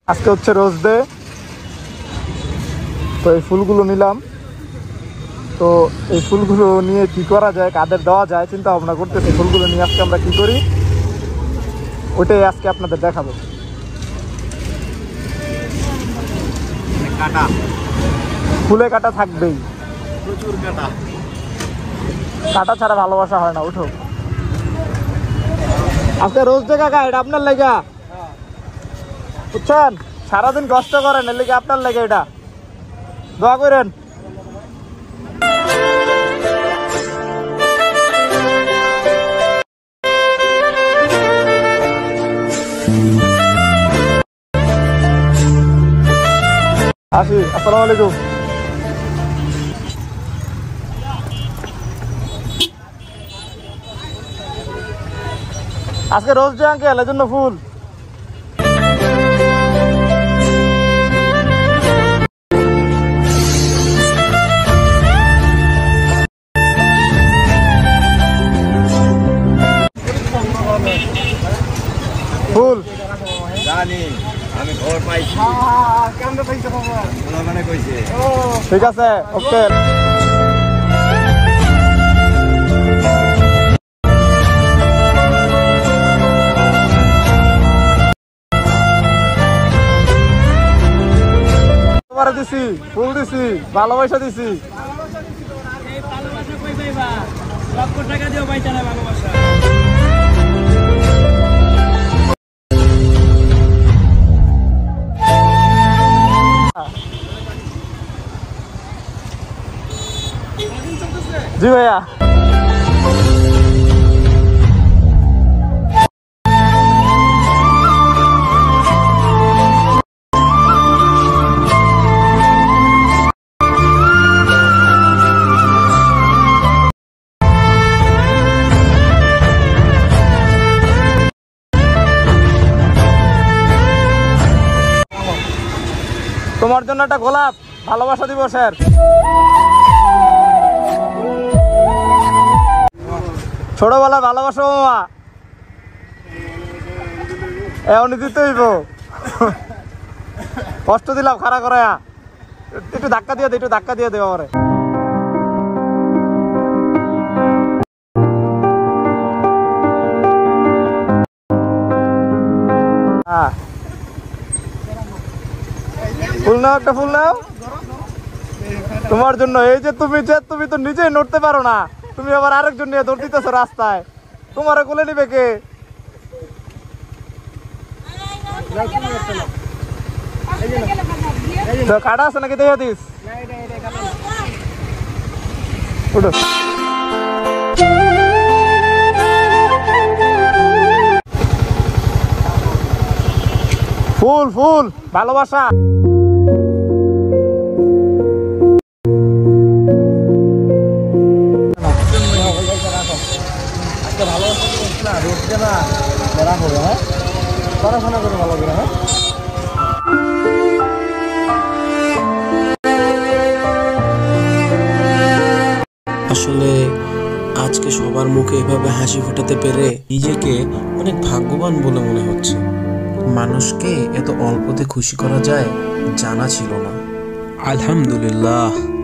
আজকে হচ্ছে rose day, তো এই ফুলগুলো নিলাম। তো এই ফুলগুলো নিয়ে কি করা যায়, কাদের দেওয়া যায় চিন্তা ভাবনা করতেছি। ফুলগুলো নিয়ে আজকে আমরা কি করি ওইটাই আজকে আপনাদের দেখাবো। কাটা ফুলে কাটা থাকবেই, প্রচুর কাটা। কাটা ছাড়া ভালোবাসা হয় না। উঠো, আজকে রোজ ডে কাকা, এটা আপনার লেগা, বুঝছেন? সারাদিন কষ্ট করেন, এর লেগে আপনার লেগে, এটা দোয়া করেন। আসি, আসসালামু আলাইকুম। আজকে রোজ ডে আঙ্কেল, এর জন্য ফুল। ফুল জানি আমি খবর পাইছি, ঠিক আছে, ওকে। দিছি ফুল, দিছি ভালোবাসা, দিছি জি ভাইয়া। তোমার জন্য একটা গোলাপ, ভালোবাসা দিবসের। ছোটবেলা ভালোবাসা মামা, এমনি দিতে হইব। কষ্ট দিলাম খাড়া করে, একটু ধাক্কা দিয়ে দে, একটু ধাক্কা দিয়ে দেবো আমারে। ফুল নাও, একটা ফুল নাও তোমার জন্য। এই যে তুমি তো নিজেই নড়তে পারো না, তুমি আবার আরেকজন নিয়ে দৌড় দিতেছো রাস্তায়, তোমারে কোলে নিবে কে? কাটা আছে নাকি দেখে দিস। ফুল ফুল ভালোবাসা। পড়াশোনা করে ভালো করে। হ্যাঁ, আসলে আজকে সবার মুখে এভাবে হাসি ফোটাতে পেরে নিজেকে অনেক ভাগ্যবান বলে মনে হচ্ছে। মানুষকে এত অল্পতে খুশি করা যায় জানা ছিল না। আলহামদুলিল্লাহ।